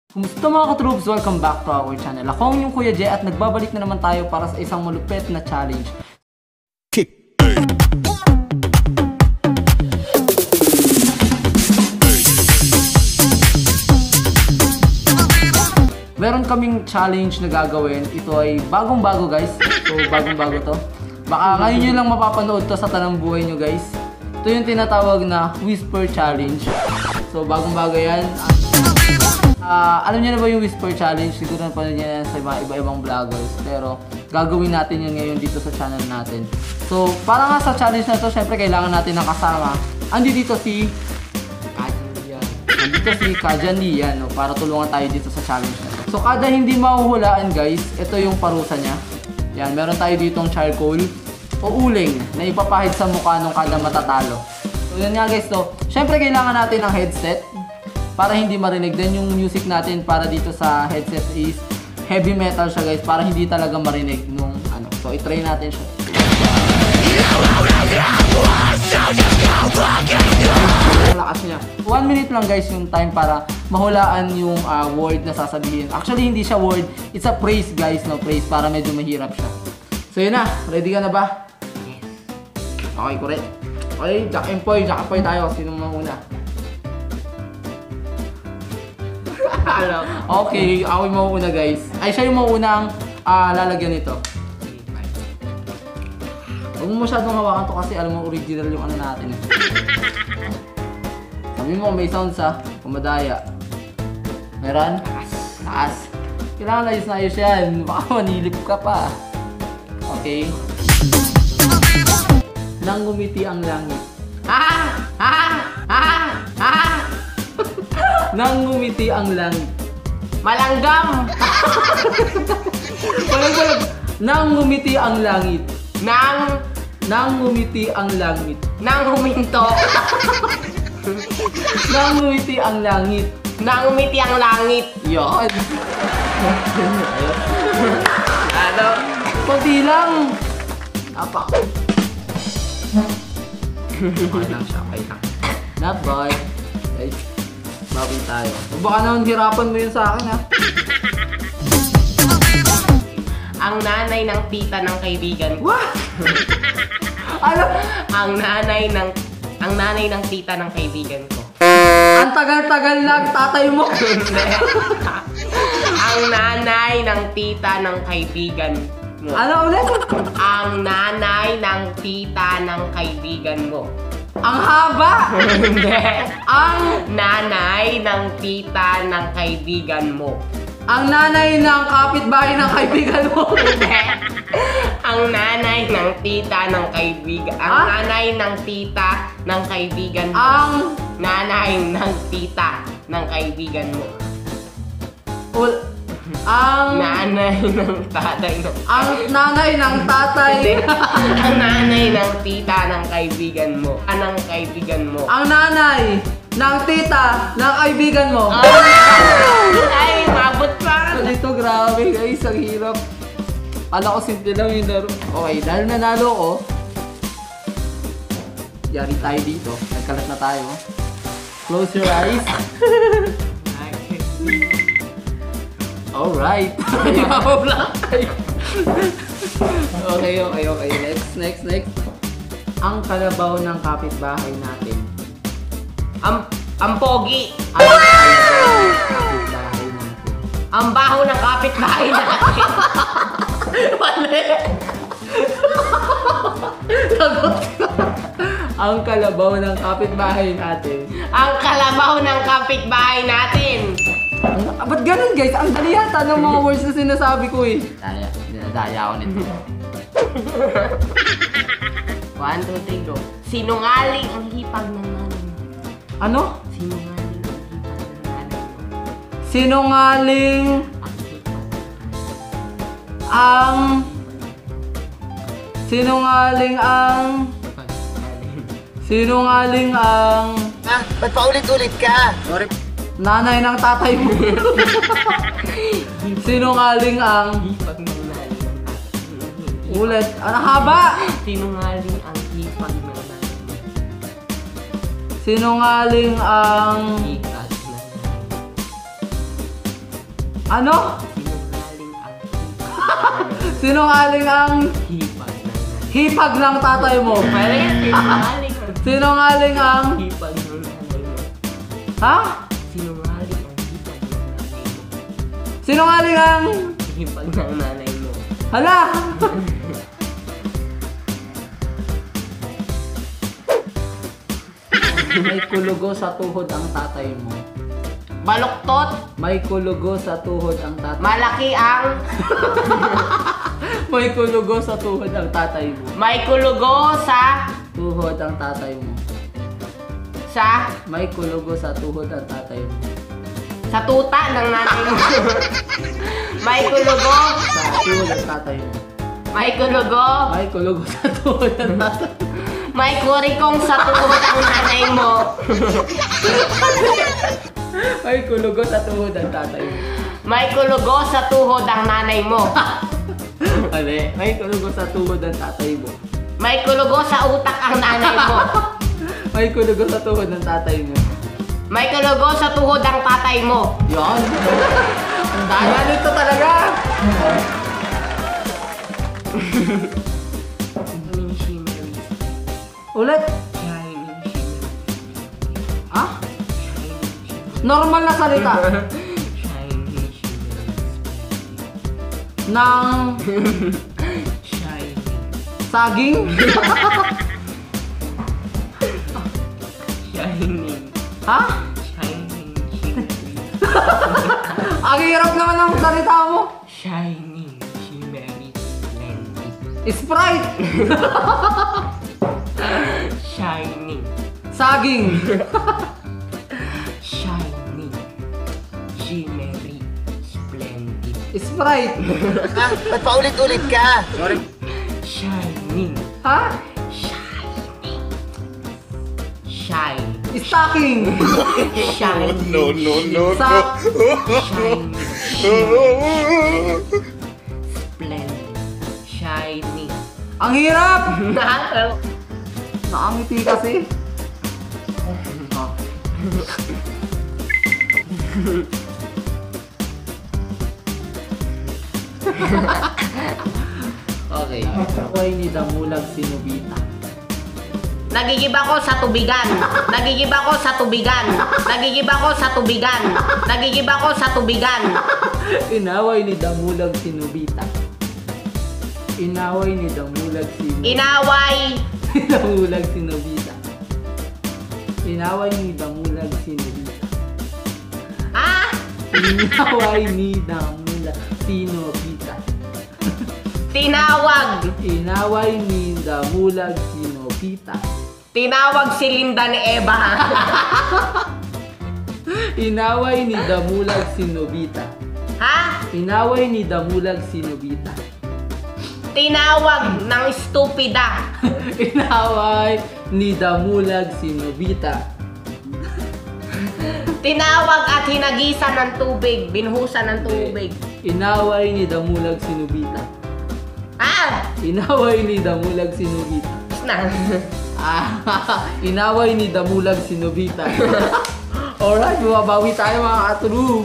Kumusta mga katroops? Welcome back to our channel. Ako ang yung Kuya Jay at nagbabalik na naman tayo para sa isang malupit na challenge. Kick. Meron kaming challenge na gagawin. Ito ay bagong-bago guys. So bagong-bago to. Baka ngayon nyo lang mapapanood to sa tanang buhay nyo guys. Ito yung tinatawag na Whisper Challenge. So bagong-bago yan. Alam niyo na ba yung Whisper Challenge? Siguro na panood niya sa iba-ibang vloggers. Pero gagawin natin yun ngayon dito sa channel natin. So para nga sa challenge na to, syempre kailangan natin ng kasama. Andi dito si Kajan Lian, no? Para tulungan tayo dito sa challenge na to. So kada hindi mahuhulaan guys, ito yung parusa niya. Yan, meron tayo ditong charcoal o uling na ipapahid sa mukha nung kada matatalo. So yun nga guys, so syempre kailangan natin ng headset para hindi marinig. Then yung music natin para dito sa headset is heavy metal siya guys, para hindi talaga marinig nung ano. So i-try natin siya. Ang lakas niya. 1 minute lang guys yung time para mahulaan yung word na sasabihin. Actually hindi siya word, it's a phrase guys, no, phrase, para medyo mahirap siya. So yun na, ready ka na ba? Yes. Okay, correct. Okay, Jack and Poy tayo. Sino mauna? Okay, ako yung mauuna guys. Ay, siya yung mauunang lalagyan nito. Huwag mo masyadong hawakan to kasi alam mo original yung ano natin. Sabi mo may sounds ha, kumadaya. Meron? Taas. Kailangan ayos na ayos yan. Baka manilip ka pa. Okay. Nang ngumiti ang langit. Nang ngumiti ang langit. Malanggam! Walang. Nang ngumiti ang langit. Nang ngumiti ang langit. Nang huminto. Nang ngumiti ang langit. Nang umiti ang langit. Yan. Ano? Kunti lang. Apak. Okay lang siya. Okay lang. Not bad. Okay. Bawi tayo. Baka naman hirapan mo yun sa akin ha. Ang nanay ng tita ng kaibigan ko. What? Ano? Ang nanay ng tita ng kaibigan ko. Ang tagal-tagal lang tatay mo. Ang nanay ng tita ng kaibigan mo. Ano ulit? Ang nanay ng tita ng kaibigan mo. Ang haba. Hindi. Ang Nanay ng tita ng kaibigan mo. Ang nanay ng kapitbahay ng kaibigan mo. Hindi. Ang nanay ng tita ng kaibigan. Ang nanay ng tita ng kaibigan mo. Ang nanay ng tita ng kaibigan mo. Ang nanay ng tatay mo. Ang nanay ng tatay. Ang nanay ng tita ng kaibigan mo. Anong kaibigan mo? Ang nanay ng tita ng kaibigan mo. Ay, mabot pa. Dito, grabe guys, ang hirap. Ala ko simple lang yung laro. Okay, dahil nanalo ko, yari tayo dito. Nagkalat na tayo. Close your eyes. Alright. Okay. Next. Ang kalabaw ng kapitbahay natin. Ang pogi. Kapitbahay natin. Ang baho ng kapitbahay natin. Mali. Lagot ka. Ang kalabaw ng kapitbahay natin. Ang kalabaw ng kapitbahay natin. Ba't ganun guys? Ang dali yata ng mga words na sinasabi ko eh. Dinadaya ako nito. 1, 2, 3, go. Sinungaling ang hipag ng nanay mo. Ano? Sinungaling ang hipag. Sinungaling ang Ba't paulit-ulit ka? Sorry. nanay ng tatay mo. Sinungaling ang hipag ng nanay ng tatay. ulit. Ano haba? Sinungaling ang hipag ng nanay mo. Sinungaling ang Hipag ng nanay mo. Ano? Sinungaling ang Hipag ng tatay mo. Pwede yan, sinungaling ang Sinungaling ang... hipag ng nanay mo. Ha? Sinungaling ang hipag ng nanay mo. Sinungaling ang... Hipag ng nanay mo. Hala! May kulugo sa tuhod ang tatay mo. Baluktot, May kulugo sa tuhod ang tatay. malaki ang May kulugo sa tuhod ang tatay mo. may kulugo sa Tuhod ang tatay mo. May kulugo sa tuhod ang tatay mo. sa tuta ng nanay mo. May kulugo, Sa tuhod ang tatay mo. may kulugo, May kulugo sa tuhod ang tatay mo. may kurikong sa tuhod ang nanay mo. May kulugo sa tuhod ang tatay mo. May kulugo sa tuhod ang nanay mo. Mali. May kulugo sa tuhod ang tatay mo. May kulugo sa utak ang nanay mo. May kulugo sa tuhod ng tatay mo. May kulugo sa tuhod ang tatay mo. Yan. Ang daya nito talaga. Ulit. Ha? Normal na salita. Nang saging. Shining. Ha? Shining. Ang hirap naman ng salita mo. Shining. Shimmery. Splendid. Sprite. Shining. Saging. Shining. Shimmery. Splendid. Sprite. Ah, ba't paulit-ulit ka? Shining. Ha? Shine. Stocking. Shining. Sa... Shining. Splendid. Shining. Ang hirap. Nakakal. Nakangiti kasi. Okay. Ako ay nidamulag si Nobita. Nagigib ako sa tubigan. Nagigib ako sa tubigan. Nagigib ako sa tubigan. Nagigib ako sa tubigan. Inaway ni Damulag si Nobita. Inaway ni Damulag si Inaway. Damulag si Nobita. Inaway ni Damulag si Nobita. Ah! Inaway ni Damulag si Nobita. Tinawag. Inaway ni Damulag si Nobita. Tinawag si Linda ni Eva. Inaway ni Damulag si Nobita. Ha? Inaway ni Damulag si Nobita. Tinawag ng stupida. Inaway ni Damulag si Nobita. Tinawag at hinagisan ng tubig. Binhusan ng tubig. Inaway ni Damulag si Nobita. Ah! Inaway ni Damulag si Nobita. Na. Inaway ni Damulag si Nobita. Alright, bumabawi tayo mga katroops.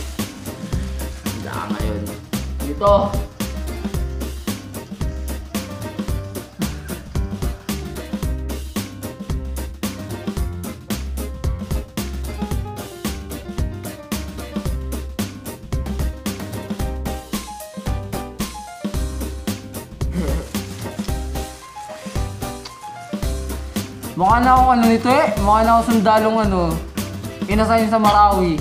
Saka ngayon. Ito. Mukha na akong ano nito eh. Mukha na akong sundalong ano. Inasign sa Marawi.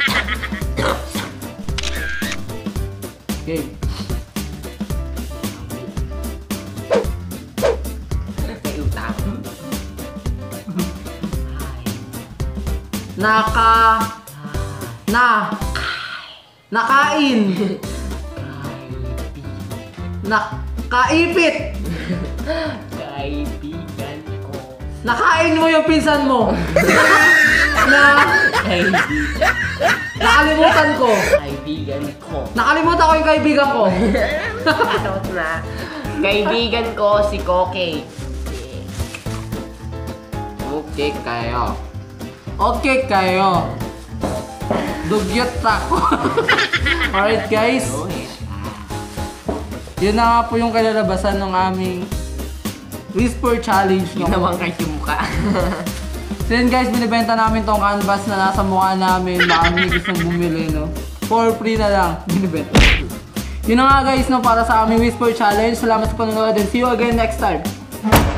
Okay. May utang. Nakain. Nakaipit. Kaibigan ko. Nakain mo yung pinsan mo. Nakalimutan ko. Kaibigan ko. Nakalimutan ko yung kaibigan ko. Tapos na. Kaibigan ko si Koke. Okay kayo. Okay kayo. Dugyot ako. Alright guys. Yun na nga po yung kalalabasan ng aming Whisper Challenge. Yun naman kayo mukha. So yun guys, binibenta namin tong canvas na nasa mukha namin. Baka may gustong bumili, no? For free na lang, binibenta. Yun na nga guys, no, para sa aming Whisper Challenge. Salamat sa panonood and see you again next time.